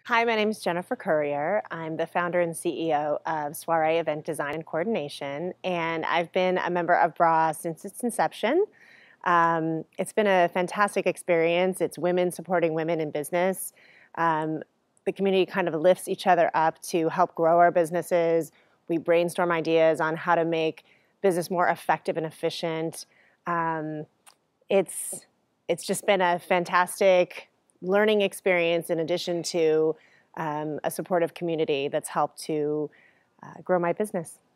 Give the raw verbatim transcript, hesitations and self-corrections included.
Hi, my name is Jennifer Currier. I'm the founder and C E O of Soiree Event Design and Coordination, and I've been a member of B R A since its inception. Um, it's been a fantastic experience. It's women supporting women in business. Um, the community kind of lifts each other up to help grow our businesses. We brainstorm ideas on how to make business more effective and efficient. Um, it's it's just been a fantastic learning experience in addition to um, a supportive community that's helped to uh, grow my business.